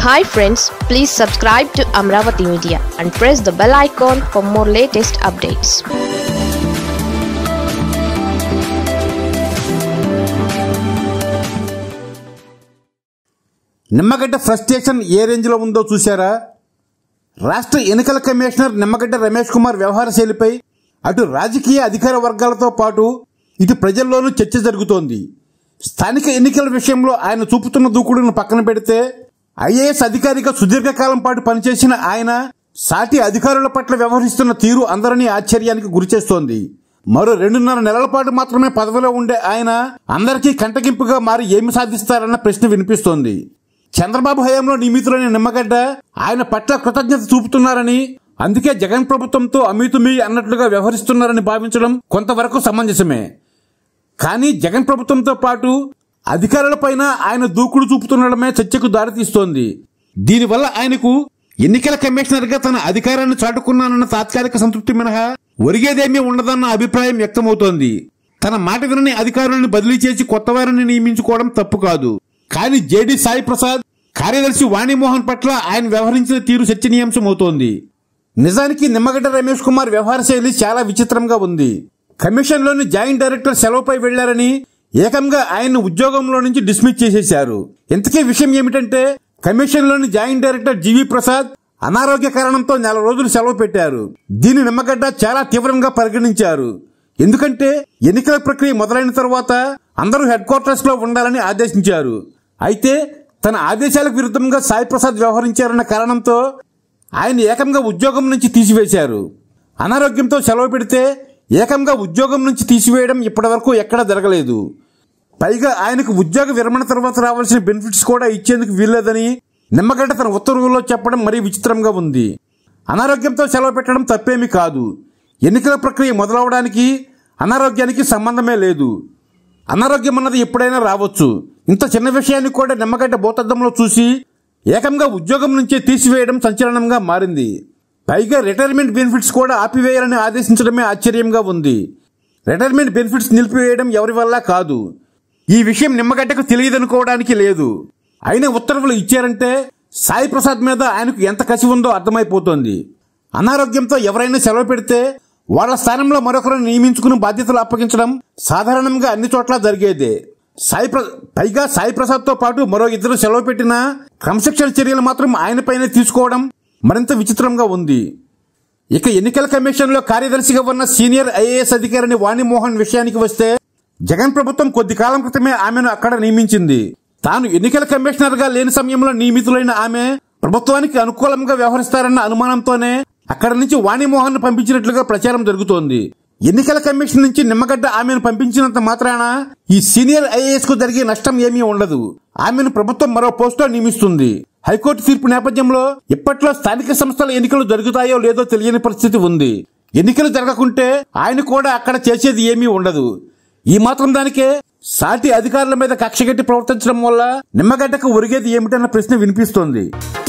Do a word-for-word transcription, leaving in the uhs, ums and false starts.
Hi friends, please subscribe to Amravati Media and press the bell icon for more latest updates. Nimmagadda frustration ఏ range లో ఉందో చూశారా? రాష్ట్ర ఎన్నికల కమిషనర్ నిమ్మగడ్డ రమేష్ కుమార్ వ్యవహార శైలిపై అటు రాజకీయ అధికార వర్గాలతో పాటు ఇటు ప్రజల్లోనూ చర్చ జరుగుతోంది. స్థానిక ఎన్నికల విషయంలో ఆయన చూపుతున్న దూకుడును పక్కన పెడితే ఐఏఎస్ అధికారిగా సుదీర్ఘకాలం పాటు పనిచేసిన ఆయన సాటి అధికారుల పట్ల వ్యవహరిస్తున్న తీరు అందరినీ ఆశ్చర్యానికి గురిచేస్తోంది. మరో రెండున్నర నెలల పాటు మాత్రమే పదవిలో ఉండే ఆయన అందరికీ కంటగింపుగా మారి ఏమి సాధిస్తారన్న ప్రశ్న వినిపిస్తోంది. చంద్రబాబు హయాంలో నియమితులైన నిమ్మగడ్డ ఆయన పట్ల కృతజ్ఞత చూపుతున్నారని, అందుకే జగన్ ప్రభుత్వంతో అమీతుమీ అన్నట్లుగా వ్యవహరిస్తున్నారని భావించడం కొంతవరకు సమంజసమే. కానీ జగన్ ప్రభుత్వంతో పాటు అధికారులపైన ఆయన దూకుడు చూపుతుండడమే చర్చకు దారితీస్తోంది. దీనివల్ల ఆయనకు ఎన్నికల కమిషనర్ గా తన అధికారాన్ని చాటుకున్నానన్న తాత్కాలిక సంతృప్తి మినహా ఒరిగేదేమీ ఉండదన్న అభిప్రాయం వ్యక్తమవుతోంది. తన మాట వినని అధికారులను బదిలీ చేసి కొత్త వారిని నియమించుకోవడం తప్పు కాదు. కానీ జేడీ సాయి ప్రసాద్, కార్యదర్శి వాణిమోహన్ పట్ల ఆయన వ్యవహరించిన తీరు చర్చనీయాంశమవుతోంది. నిజానికి నిమ్మగడ్డ రమేష్ కుమార్ వ్యవహార శైలి చాలా విచిత్రంగా ఉంది. కమిషన్లోని జాయింట్ డైరెక్టర్ సెలవుపై వెళ్లారని ఏకంగా ఆయన్ను ఉద్యోగంలో నుంచి డిస్మిస్ చేసేశారు. ఇంతకీ విషయం ఏమిటంటే, కమిషన్లోని జాయింట్ డైరెక్టర్ జీవీ ప్రసాద్ అనారోగ్య కారణంతో నెల రోజులు సెలవు పెట్టారు. దీన్ని నిమ్మగడ్డ చాలా తీవ్రంగా పరిగణించారు. ఎందుకంటే ఎన్నికల ప్రక్రియ మొదలైన తర్వాత అందరూ హెడ్ క్వార్టర్స్ లో ఉండాలని ఆదేశించారు. అయితే తన ఆదేశాలకు విరుద్ధంగా సాయి ప్రసాద్ వ్యవహరించారన్న కారణంతో ఆయన ఏకంగా ఉద్యోగం నుంచి తీసివేశారు. అనారోగ్యంతో సెలవు పెడితే ఏకంగా ఉద్యోగం నుంచి తీసివేయడం ఇప్పటివరకు ఎక్కడా జరగలేదు. పైగా ఆయనకు ఉద్యోగ విరమణ తర్వాత రావాల్సిన బెనిఫిట్స్ కూడా ఇచ్చేందుకు వీల్లేదని నిమ్మగడ్డ తన ఉత్తర్వుల్లో చెప్పడం మరీ విచిత్రంగా ఉంది. అనారోగ్యంతో సెలవు పెట్టడం తప్పేమీ కాదు. ఎన్నికల ప్రక్రియ మొదలవడానికి అనారోగ్యానికి సంబంధమే లేదు. అనారోగ్యం అన్నది ఎప్పుడైనా రావచ్చు. ఇంత చిన్న విషయాన్ని కూడా నిమ్మగడ్డ భూతద్దంలో చూసి ఏకంగా ఉద్యోగం నుంచే తీసివేయడం సంచలనంగా మారింది. పైగా రిటైర్మెంట్ బెనిఫిట్స్ కూడా ఆపివేయాలని ఆదేశించడమే ఆశ్చర్యంగా ఉంది. రిటైర్మెంట్ బెనిఫిట్స్ నిలిపివేయడం ఎవరి వల్ల కాదు. ఈ విషయం నిమ్మగడ్డకు తెలియదనుకోవడానికి లేదు. అయినా ఉత్తర్వులు ఇచ్చారంటే సాయి ప్రసాద్ మీద ఆయనకు ఎంత కసి ఉందో అర్థమైపోతోంది. అనారోగ్యంతో ఎవరైనా సెలవు పెడితే వాళ్ళ స్థానంలో మరొకరిని నియమించుకుని బాధ్యతలు అప్పగించడం సాధారణంగా అన్ని చోట్ల జరిగేదే. సాయి పైగా సాయి ప్రసాద్ తో పాటు మరో ఇద్దరు సెలవు పెట్టినా క్రమశిక్షణ చర్యలు మాత్రం ఆయనపైనే తీసుకోవడం మరింత విచిత్రంగా ఉంది. ఇక ఎన్నికల కమిషన్ లో కార్యదర్శిగా ఉన్న సీనియర్ ఐఏఎస్ అధికారిని వాణిమోహన్ విషయానికి వస్తే, జగన్ ప్రభుత్వం కొద్ది కాలం క్రితమే ఆమెను అక్కడ నియమించింది. తాను ఎన్నికల కమిషనర్ గా లేని సమయంలో నియమితులైన ఆమె ప్రభుత్వానికి అనుకూలంగా వ్యవహరిస్తారన్న అనుమానంతోనే అక్కడి నుంచి వాణిమోహన్ పంపించినట్లుగా ప్రచారం జరుగుతోంది. ఎన్నికల కమిషన్ నుంచి నిమ్మగడ్డ ఆమెను పంపించినంత మాత్రాన ఈ సీనియర్ ఐఏఎస్ కు జరిగే నష్టం ఏమీ ఉండదు. ఆమెను ప్రభుత్వం మరో పోస్టులో నియమిస్తుంది. హైకోర్టు తీర్పు నేపథ్యంలో ఇప్పట్లో స్థానిక సంస్థల ఎన్నికలు జరుగుతాయో లేదో తెలియని పరిస్థితి ఉంది. ఎన్నికలు జరగకుంటే ఆయన కూడా అక్కడ చేసేది ఏమీ ఉండదు. ఈ మాత్రం దానికే సాటి అధికారుల మీద కక్షగట్టి ప్రవర్తించడం వల్ల నిమ్మగడ్డకు ఒరిగేది ఏమిటన్న ప్రశ్న వినిపిస్తోంది.